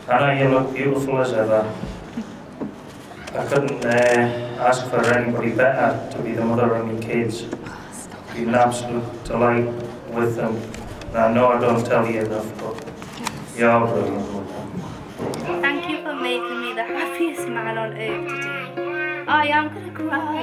Anna, you look beautiful as ever. I couldn't ask for anybody better to be the mother of my kids. Be an absolute delight with them. And I know I don't tell you enough, but you're brilliant with them. Thank you for making me the happiest man on earth today. I am gonna cry.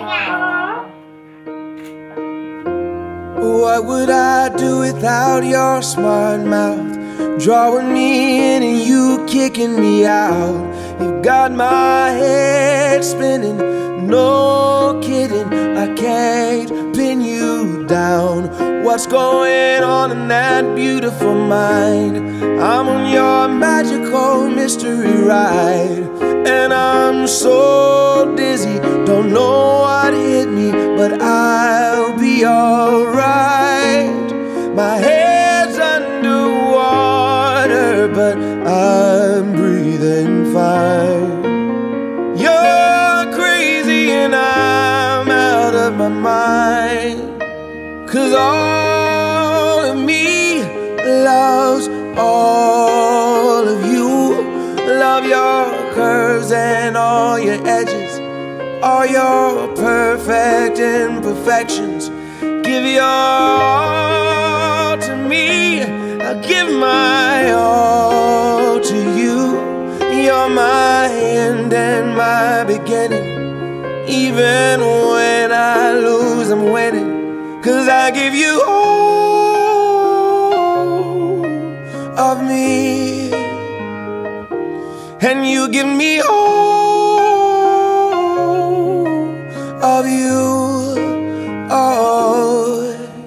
What would I do without your smart mouth? Drawing me in and you kicking me out. You've got my head spinning, no kidding. I can't pin you down. What's going on in that beautiful mind? I'm on your magical mystery ride, and I'm so dizzy, don't know what hit me, but I'll be alright. My head's underwater, but I'm breathing fine. You're crazy and I'm out of my mind, 'cause all of me loves all of you. Love your curves and all your edges, all your perfect imperfections. Give your all to me, I'll give my all to you. You're my end and my beginning. Even when I lose, I'm winning, 'cause I give you all of me, and you give me all of you. Oh,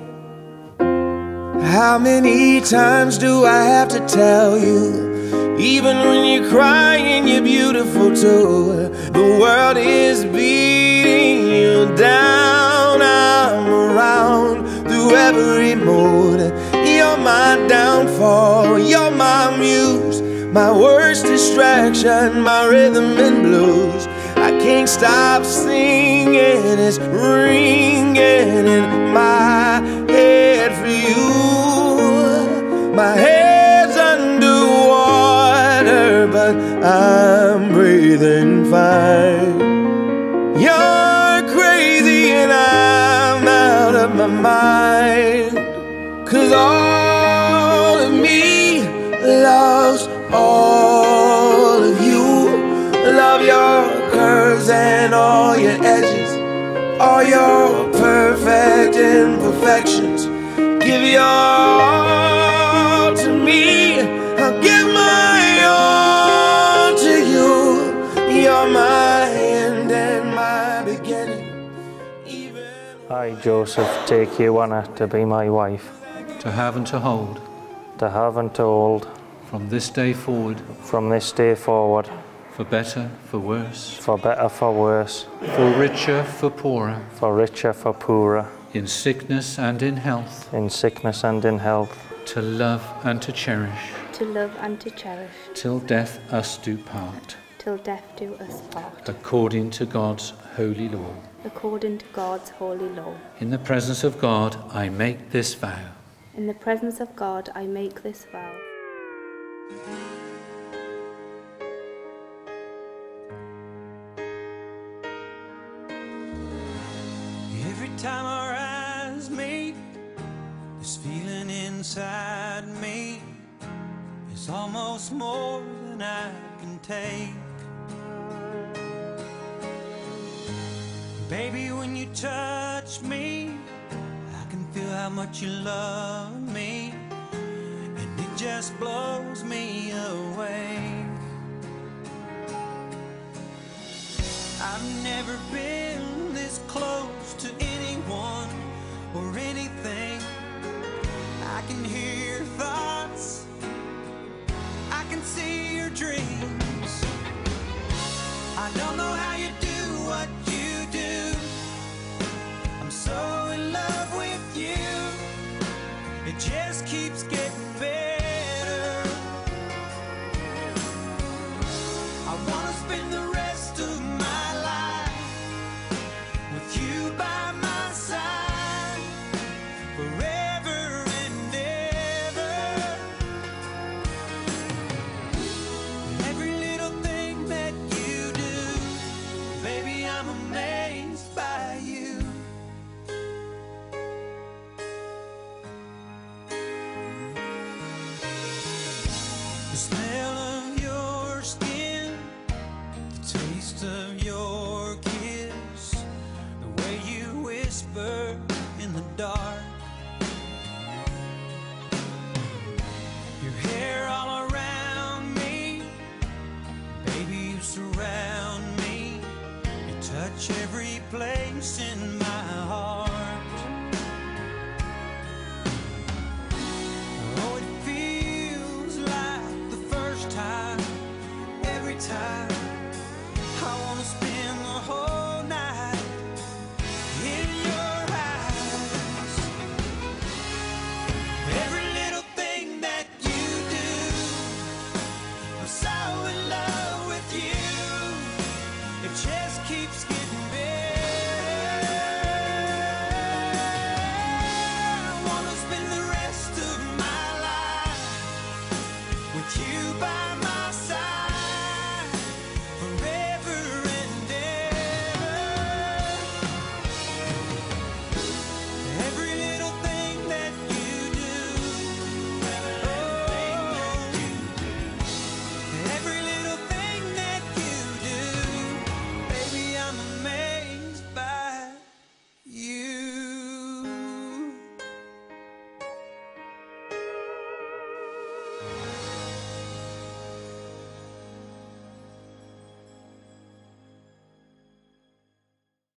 how many times do I have to tell you? Even when you're crying, you're beautiful too. The world is beating you down. I'm around through every mood. You're my downfall, you're my muse, my worst distraction, my rhythm and blues. I can't stop singing, it's ringing in my head for you. My head's underwater, but I'm breathing fine. You're crazy and I'm out of my mind, 'cause all of me loves all of you. Love your curves and all your edges, all your perfect imperfections. Give your all to me, I'll give my all to you. You're my end and my beginning. I, Joseph, take you, Anna, to be my wife, to have and to hold, to have and to hold, from this day forward, from this day forward, for better, for worse, for better, for worse, for richer, for poorer, for richer, for poorer, in sickness and in health, in sickness and in health, to love and to cherish, To love and to cherish, till death us do part, till death do us part, according to God's holy law. according to God's holy law. In the presence of God, I make this vow. In the presence of God, I make this vow. Every time our eyes meet, this feeling inside me is almost more than I can take. Baby, when you touch me, I can feel how much you love me, and it just blows me away. I've never been this close to anyone or anything. I can hear your thoughts, I can see your dreams. I don't know how you do what you do. I'm so in love with you. It just keeps getting better. I wanna spend the rest of my life with you by my side, forever and ever. Let smell of your skin, the taste of your kiss, the way you whisper in the dark, your hair all around me, baby, you surround me, you touch every place in my